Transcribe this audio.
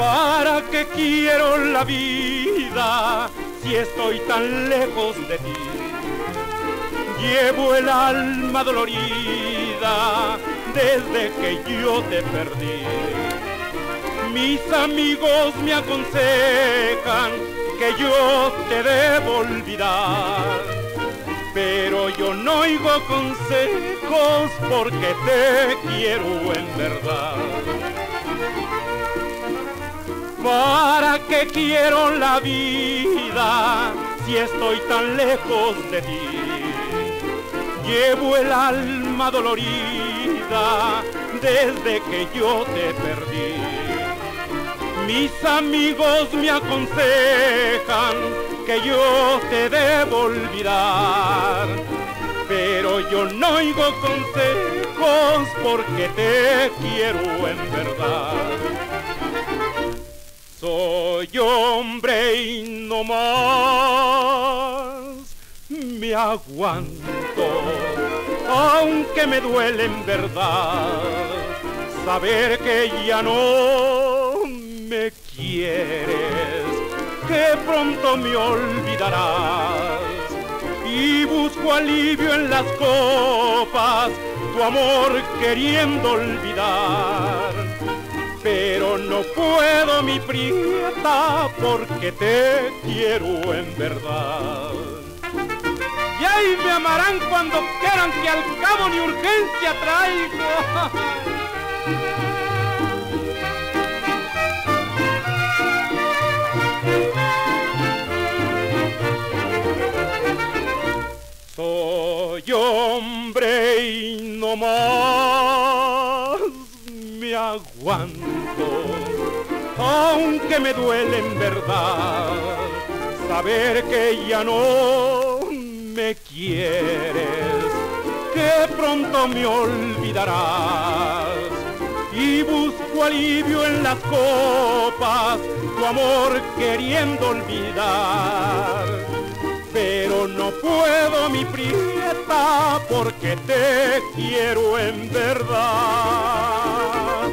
¿Para qué quiero la vida si estoy tan lejos de ti? Llevo el alma dolorida desde que yo te perdí. Mis amigos me aconsejan que yo te debo olvidar, pero yo no oigo consejos porque te quiero en verdad. ¿Para qué quiero la vida si estoy tan lejos de ti? Llevo el alma dolorida desde que yo te perdí. Mis amigos me aconsejan que yo te debo olvidar, pero yo no oigo consejos porque te quiero en verdad. Soy hombre y no más me aguanto, aunque me duele en verdad saber que ya no me quieres, que pronto me olvidarás, y busco alivio en las copas, tu amor queriendo olvidar, pero no puedo, mi prieta, porque te quiero en verdad. Y ahí me amarán cuando quieran, que al cabo ni urgencia traigo. Soy hombre y no más me aguanto, aunque me duele en verdad saber que ya no me quieres, que pronto me olvidarás, y busco alivio en las copas, tu amor queriendo olvidar, pero no puedo, mi prieta, porque te quiero en verdad.